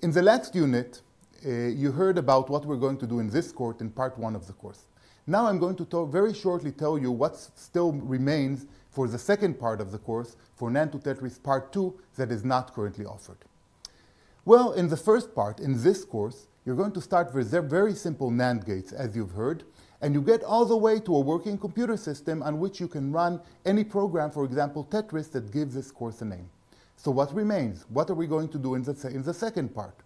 In the last unit, you heard about what we're going to do in this course in part 1 of the course. Now I'm going to very shortly tell you what still remains for the second part of the course, for NAND to Tetris part 2, that is not currently offered. Well, in the first part, in this course, you're going to start with very simple NAND gates, as you've heard, and you get all the way to a working computer system on which you can run any program, for example, Tetris, that gives this course a name. So what remains? What are we going to do in the second part?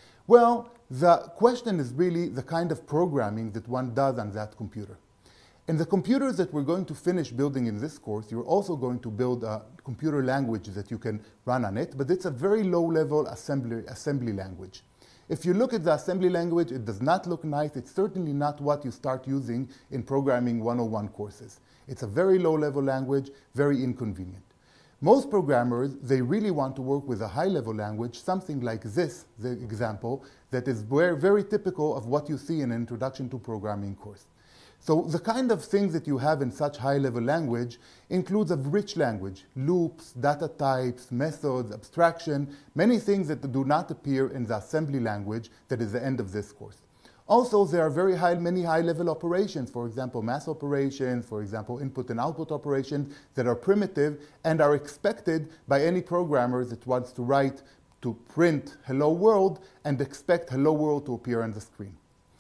Well, the question is really the kind of programming that one does on that computer. In the computers that we're going to finish building in this course, you're also going to build a computer language that you can run on it, but it's a very low-level assembly language. If you look at the assembly language, it does not look nice. It's certainly not what you start using in programming 101 courses. It's a very low-level language, very inconvenient. Most programmers, they really want to work with a high-level language, something like this, the example, that is very typical of what you see in an Introduction to Programming course. So the kind of things that you have in such high-level language includes a rich language, loops, data types, methods, abstraction, many things that do not appear in the assembly language that is the end of this course. Also, there are many high-level operations, for example, math operations, for example, input and output operations that are primitive and are expected by any programmer that wants to write to print hello world and expect hello world to appear on the screen.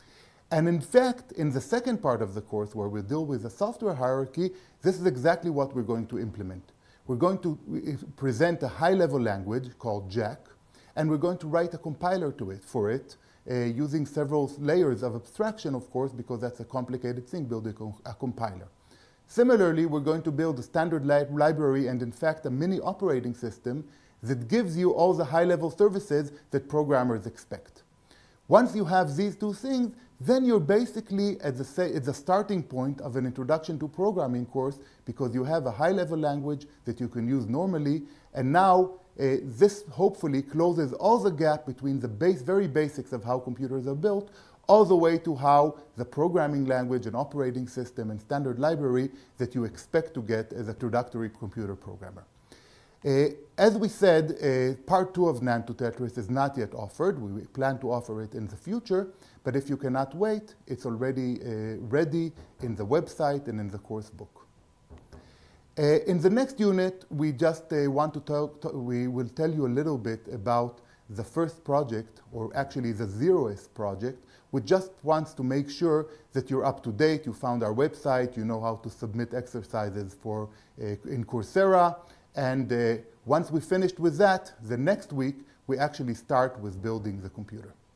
And in fact, in the second part of the course, where we deal with the software hierarchy, this is exactly what we're going to implement. We're going to present a high-level language called Jack, and we're going to write a compiler for it, using several layers of abstraction, of course, because that's a complicated thing, building a compiler. Similarly, we're going to build a standard library and, in fact, a mini operating system that gives you all the high-level services that programmers expect. Once you have these two things, then you're basically at the starting point of an Introduction to Programming course, because you have a high-level language that you can use normally, and now this hopefully closes all the gap between the very basics of how computers are built, all the way to how the programming language and operating system and standard library that you expect to get as a introductory computer programmer. As we said, part 2 of NAND to Tetris is not yet offered. We plan to offer it in the future, but if you cannot wait, it's already ready in the website and in the course book. In the next unit, we just we will tell you a little bit about the first project, or actually the zeroth project, which just wants to make sure that you're up to date, you found our website, you know how to submit exercises in Coursera, and once we finished with that, the next week, we actually start with building the computer.